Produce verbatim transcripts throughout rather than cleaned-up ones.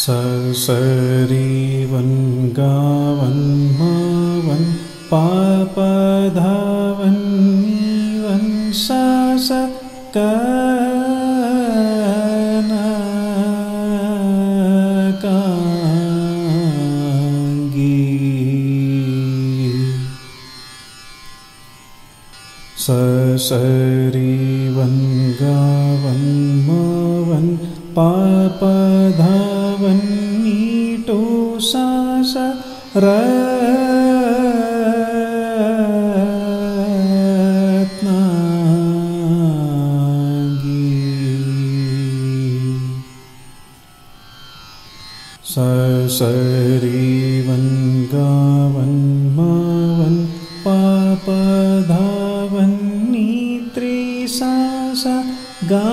स सरि वन गा वन मा वन पा प धा वन नी वन सा सा क न का गी। स सरि वन गा वन मा वन पा प धा वन नी टो सा सा र न गी। स सरि वन गा वन मा वन पा प धा वन नी त्रि सा सा गा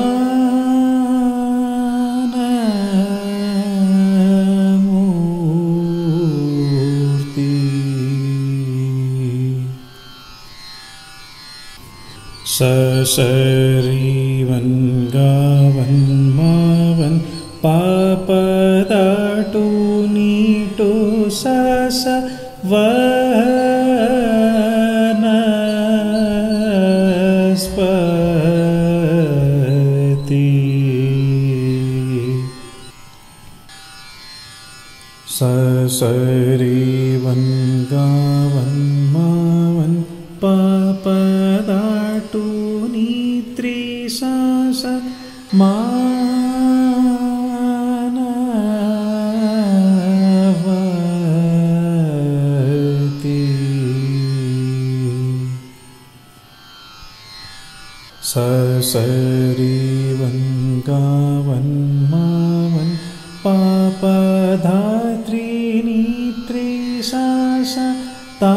स सरि वन गा वन मा वन पा प धा टू नी टू सा सा व न स्प ति। स सरि वन गा वन मा वन पा प धा टू नी त्रि सा सा मा न व ति। स सरि वन गा वन मा वन पा प धा त्रि नी त्रि सा सा ता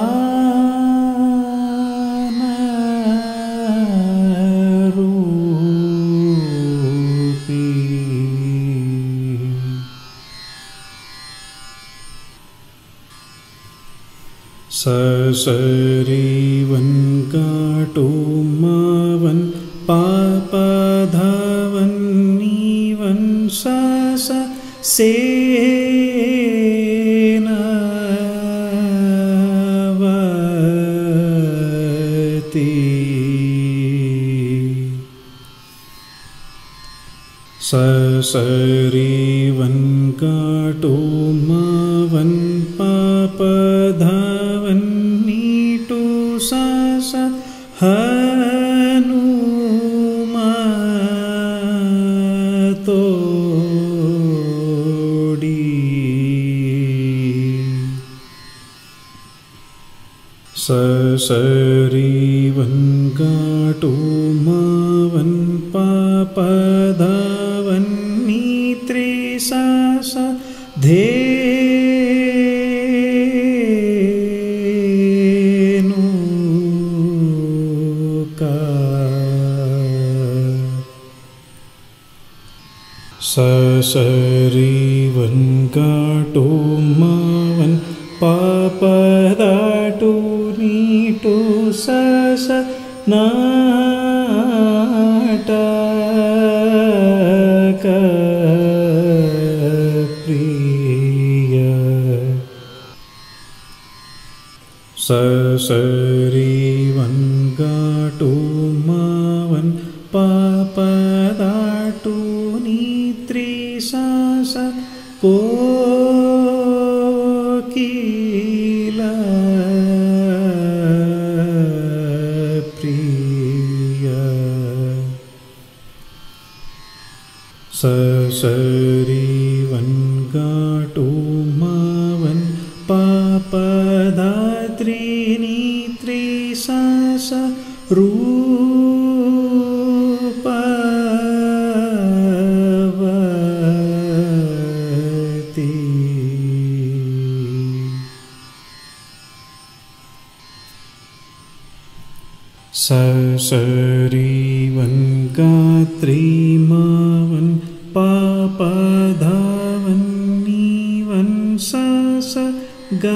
स सरि वन गा टू मा वन पा प धा वन नी वन सा सा से न व ति। स सरि वन गा टू मा वन पा प धा वन नी टू सा सा हनु मा तो डी। स सरि वन गा टू मा वन पा प धा वन नी त्रि सा सा धे स सरि वन गा टू मा वन पा प धा टू नी टू सा सा ना टा का प्रिय। स सरि वन गा टू मा वन पा प धा टू नी त्रि सा सा को किला प्रिय। स सरि वन गा टू मा वन पा प धा त्रि नी त्रि सा सा रू स सरि वन गा त्रि मा वन पा प धा वन नी वन सा सा गा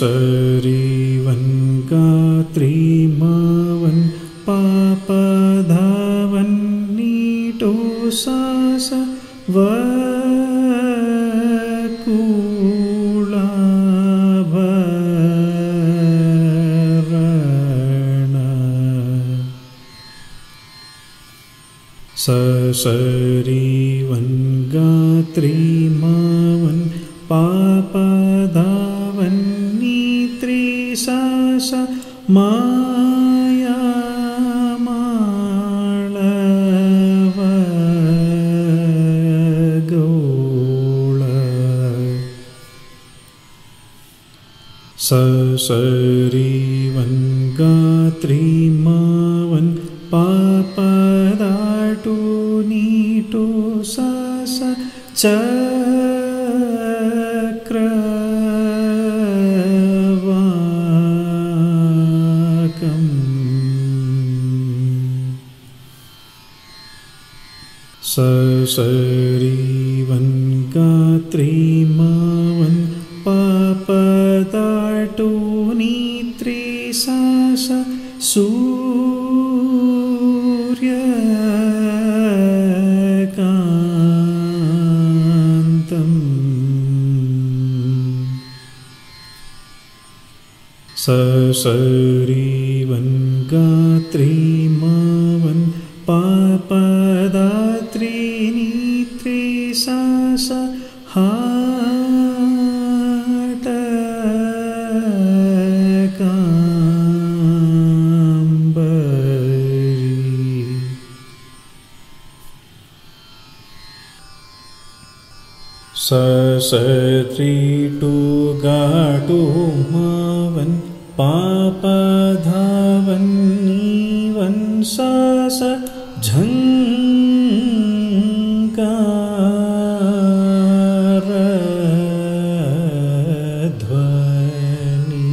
सरी वन गा त्री मा वन पा प धा वन नी टू सा सा व कू ला भ र न स सरी वन गा त्री मा वन पा प धा वन नी त्री सा सा मा या माळ व गौळ स सरी वन गा त्री मा वन पा प धा टू नी टू सा सा चक्र वाकम् स सरी वन गा त्री मा वन पा प धा टू नी त्री सा सा सूर्यकान्तम् स सरी वन गा त्री मा वन पा प धा त्री नी त्री सा सा हाटकाम्बरी स सरी टू गा टू मा वन पा प धा वन नी वन सा सा झंकार ध्वनि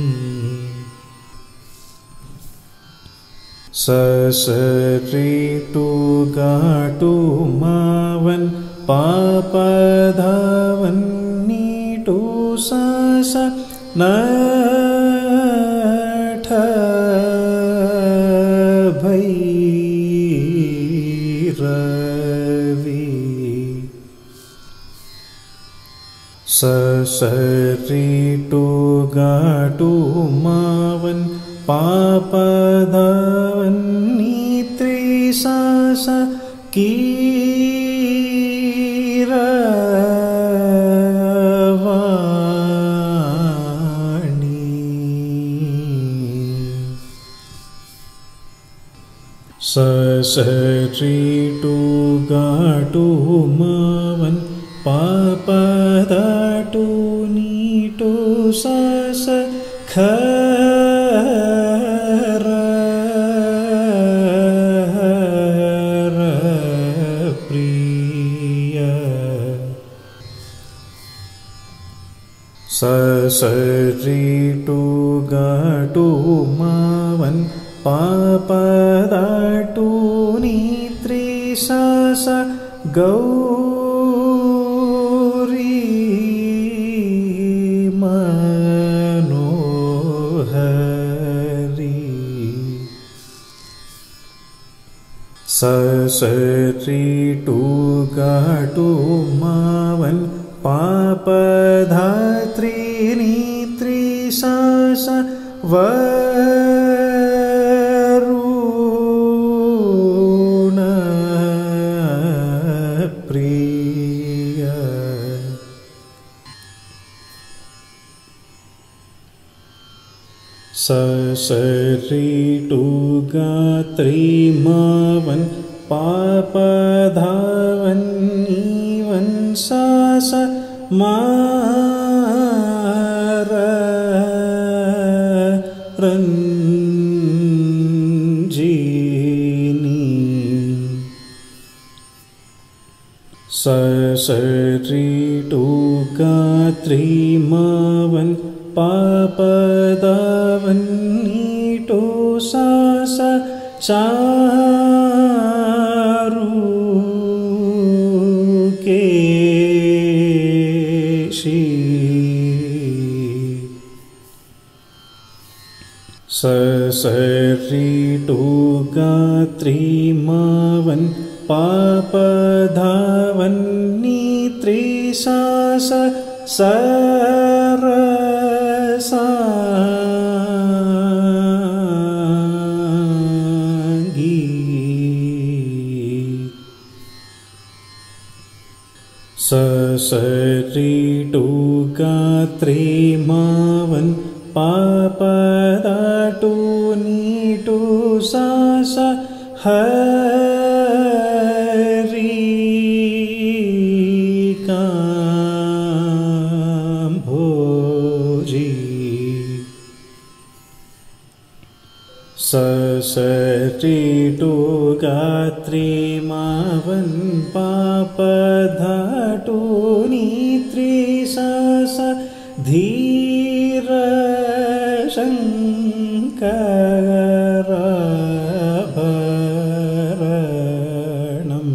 स सरी टू गा टू मा वन पा प धा वन नी टू सा सा नठ भैरवी स सरी टू गा टू मा वन पा प धा वन नी त्री सा सा कीरवाणी स सरी टू गा टू मा वन पा प धा टू नी टू सा सा खर प्रिय स सरी टू गा टू मा वन पा प धा टू नी त्री सा सा गौरी मनोहरी स सरी टू गा टू मा वन पा प धा त्री नी त्री सा सा वरुण प्रिय स सरी टू गा त्री मा वन पा प धा वन नी वन सा सा मार रंजीनी स सरी टू गा त्री मा वन पा प धा वन नी टू सा सा चारु केशी स स रि टु गा त्रि मा वन् पा प धा वन् नि त्रि सा स स र सा गी स स रि टु गा त्रि मा वन् पा प दा टु नि टु सा स ह रि का भो जी स स रि टु गा त्रि मा वन् पा प धा टु नि त्रि सा स धीर शङ्कराभरणम्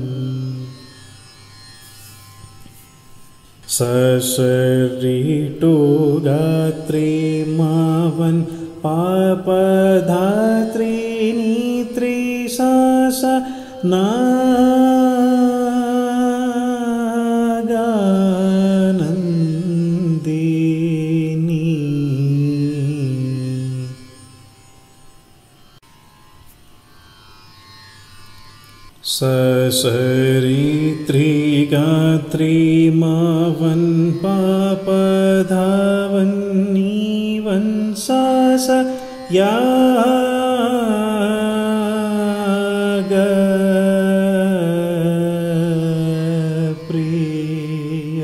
स स रि टु गा त्रि मा वन् पा प धा त्रि नि त्रि सा स नागानन्दिनी स स रि त्रि गा त्रि मा वन् पा प धा वन् नि वन् सा स या ग प्रिय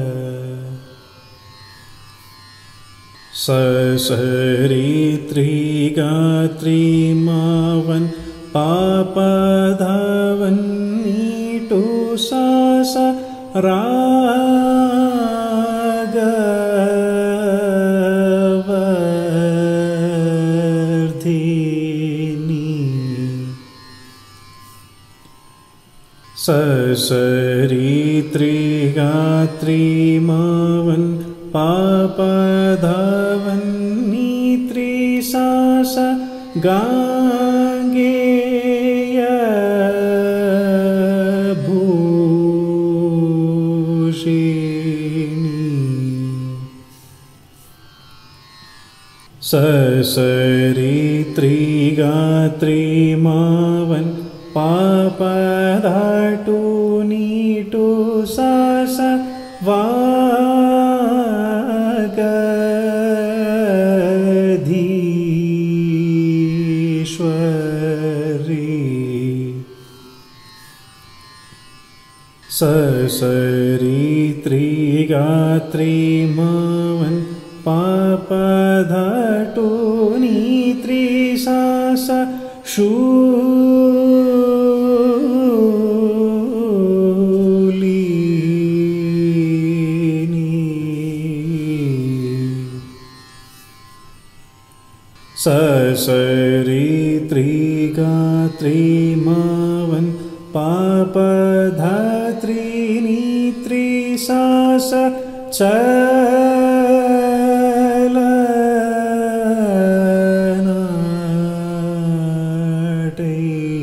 स स रि त्रि गा त्रि मा वन् पा प धा वन् नि टु सा स रागवर्धिनी स स रि त्रि गा त्रि मा वन् पा प धा वन् नि त्रि सा स गाङ्गेय भूषिणी स स रि त्रि गा त्रि मा वन् पा प धा टु नि टु सा स वागधीश्वरी स स रि त्रि गा त्रि मा वन् पा प धा टु नि त्रि सा स शूलिनी स स रि त्रि गा त्रि मा वन् पा प धा त्रि नि त्रि सा स चलनाटै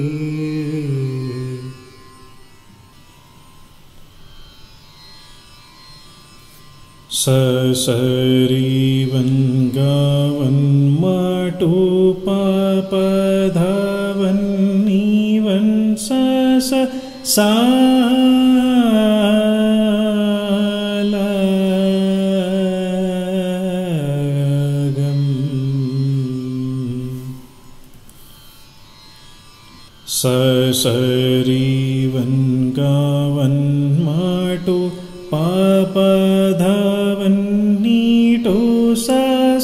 स स रि वन् गा वन् मा टु पा प धा वन् नि वन् सा स सा स स रि वन् गा वन् मा टु पा प धा वन् नि टु सा स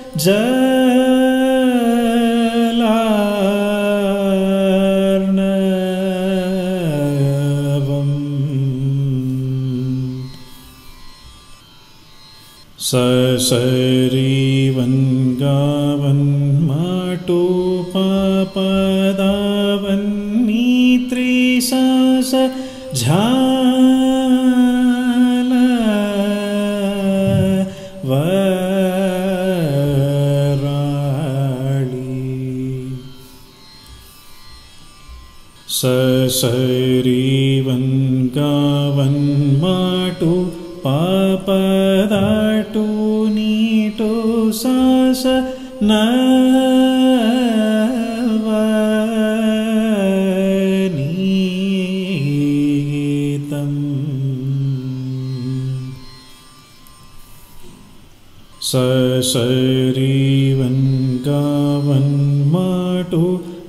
जलार्णवम् स स रि वन् गा वन् मा टु पा प धा वन् नि त्रि सा स झाल वराळि स सरी वन गावन माटु पापदाटु नीटु सा स न स सरी वन गावन माटु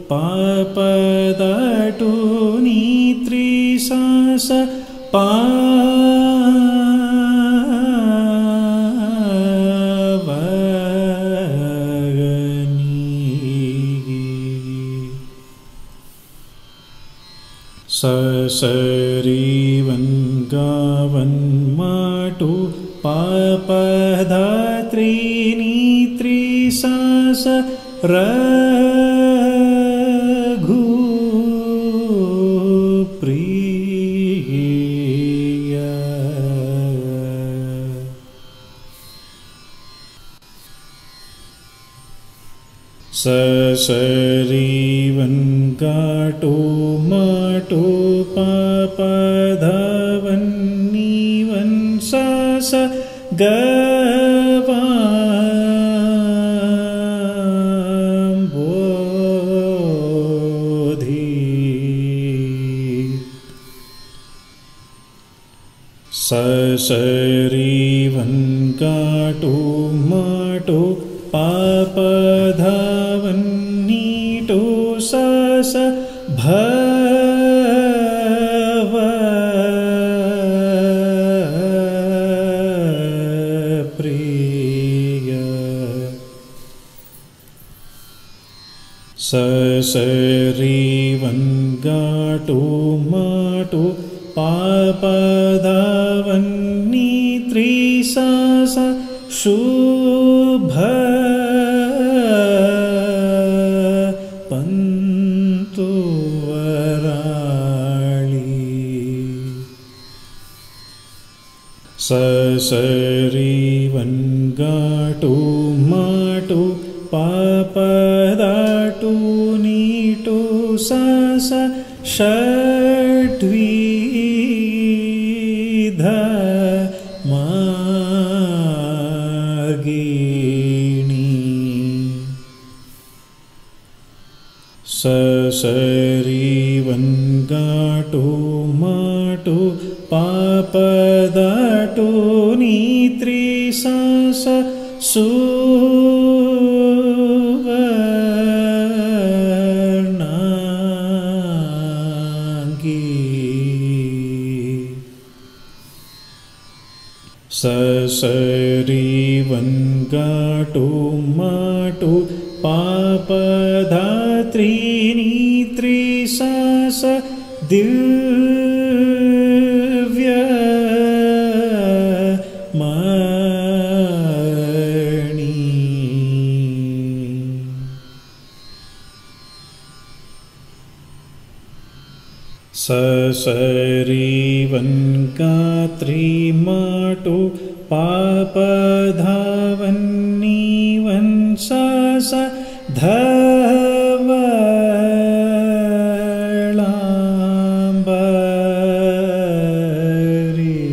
पापदाटु नीत्री सा स पा स सरी वन गावन माटु पापधात्री नीत्री सा स रघु प्रिय स सरी वन गाटु माटु पापधावन नीवन सा स गवाम्बोधि स सरी वन गाटु माटु पापधावन नीटु सा स भव प्रिय स सरी वन गाटु माटु पापधावन नीत्री सा स शुभ पंतु वराळी स सरी वन गाटु माटु पापदाटु नीटु सा स षड्विध मार्गिणी स सरी वन गाटु माटु पापदाटु नीत्री सा स सुवर्णांगी स सरी वन गाटु माटु पापधात्री नीत्री सा स दिव्य मणि स सरी वन गात्री माटु पापधावन नीवन सा स धवलांबरी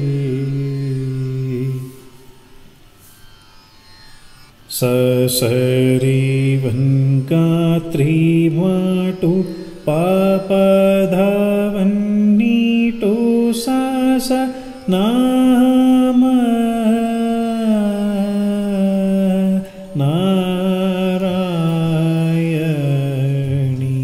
स सरी वन गात्री माटु पापधावन नीटु सा स नाम नारायणी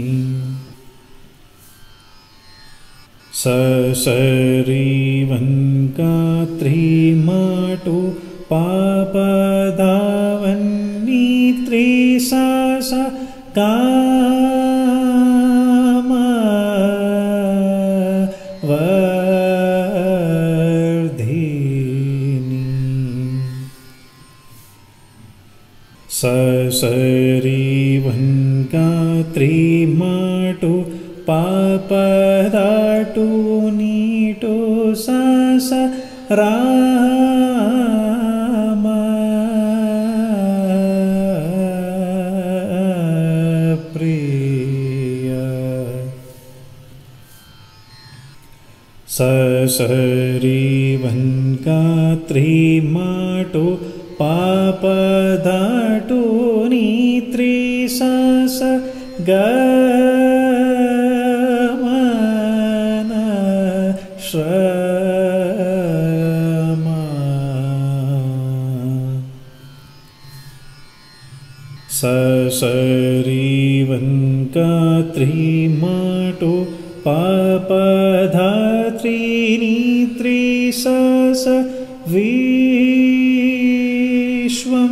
स सरी वन गात्री माटु पापधावन नीत्री सा स काम वर्धिनी स सरी वन गात्री माटु पापदाटु नीटु सा स राम प्रिय स सरि वन्गात्री माटु पापदाटु नीत्री सा स ग मन श्रमा स सरि वन्गात्री माटु पापधात्री नीत्री सा स विश्वं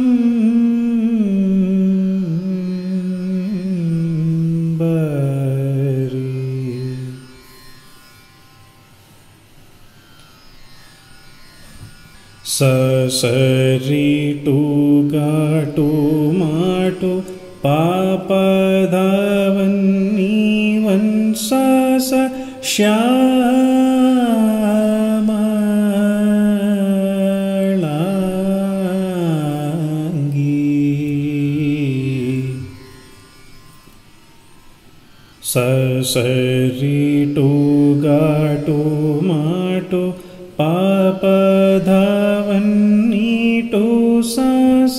स सरि टु गाटु माटु पापधावन्नी वंसा स श्यामलाङ्गी स सरि टु गाटु माटु पापधावन्नी टु सा स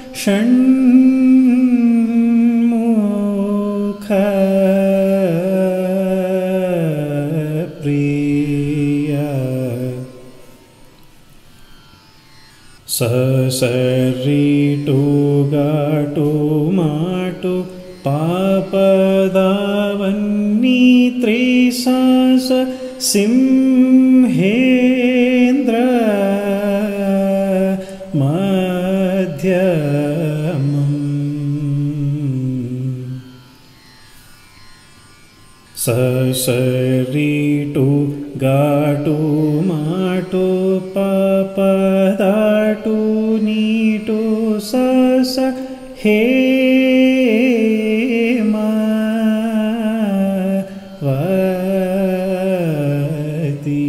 षण्मुख प्रिया स सरि टु गाटु माटु पापधावन्नी त्री सा स सिंहेन्द्र मध्यमम् स सरि टु गाटु माटु पापदाटु नीटु सा स हेमवती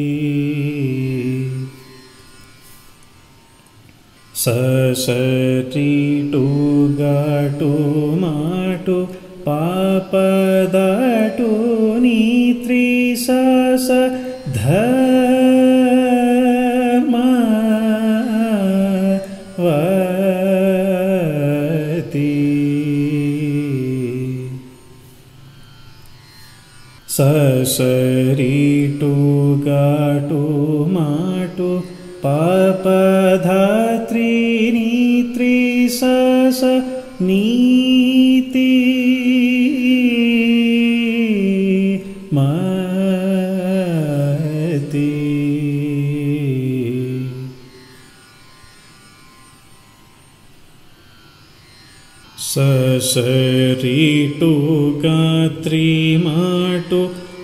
स सरि टु गाटु माटु पापदाटु नीत्री सा स धर्मवती स सरि टु गाटु माटु पापधात्री नीत्री सा स नीति मति स सरि टु गात्री माटु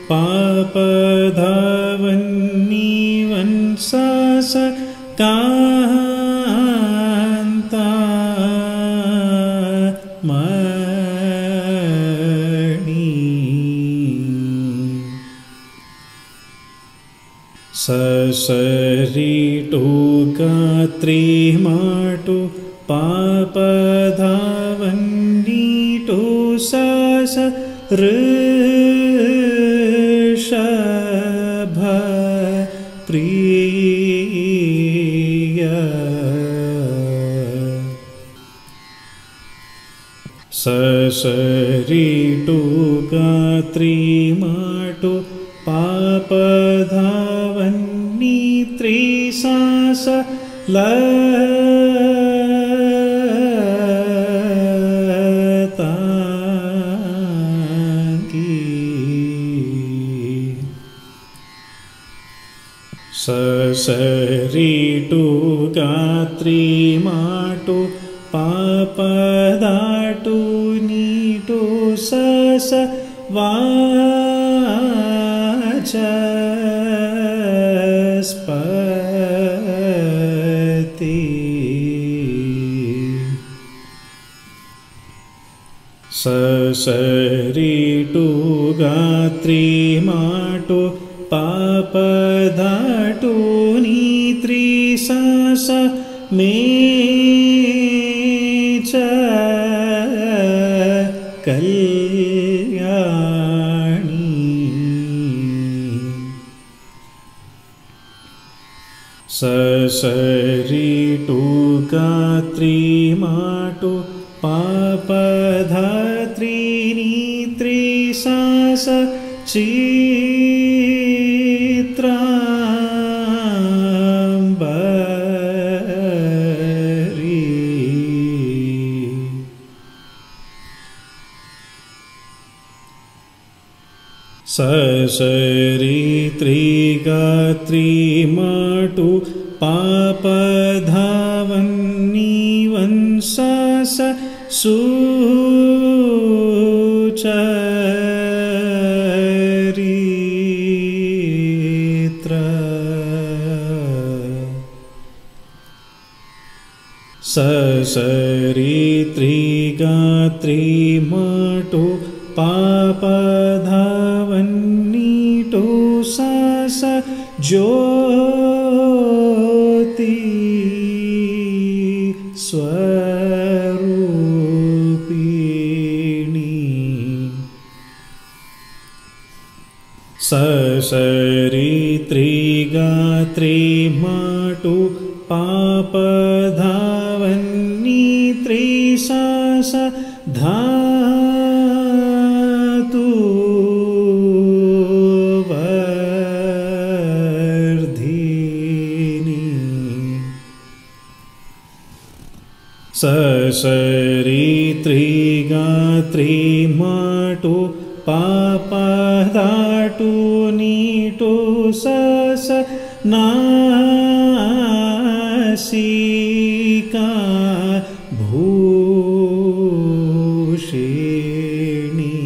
पापधावन्नी वंसा स कान्ता मणि स सरि टु गात्री माटु पापधावन्नी टु सा स ऋषभ प्रिया स सरि टु गात्री माटु पापधावन्नी त्री सा स लताङ्गी स सरि टु गात्री माटु पापदाटु नीटु सा स वाचस्पति स सरि टु गात्री माटु पापधाटु नीत्री सा स मेच कल्याणी स सरि टु गा त्रि मा टु पा प धा त्रि नि त्रि सा स चित्राम्बरी स सरि त्रि गा त्रि मा टु पा प धा वन् नि वन् सा स सु चरित्र स सरि त्रि गा त्रि मा टु पा प धा वन् नि टु सा स ज्योति स्वरूपिणी स सरि त्रि गा त्रि मा टु पा प धा वन् नि त्रि सा स धातु वर्धिनी स सरि त्रि गा त्रि मा टु पा प धा टु नि टु सा स नासिका भूषिणी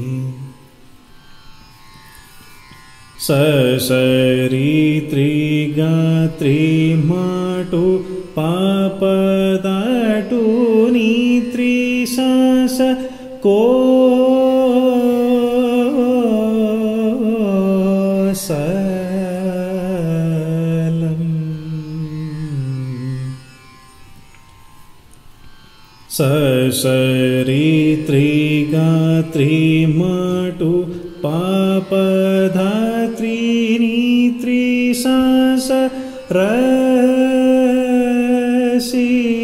स सरि त्रि गा त्रि मा टु पा प धा टु नि त्रि सा स कोसलम् स सरि त्रि गा त्रि मा टु पा प धा त्रि नि त्रि सा स रसि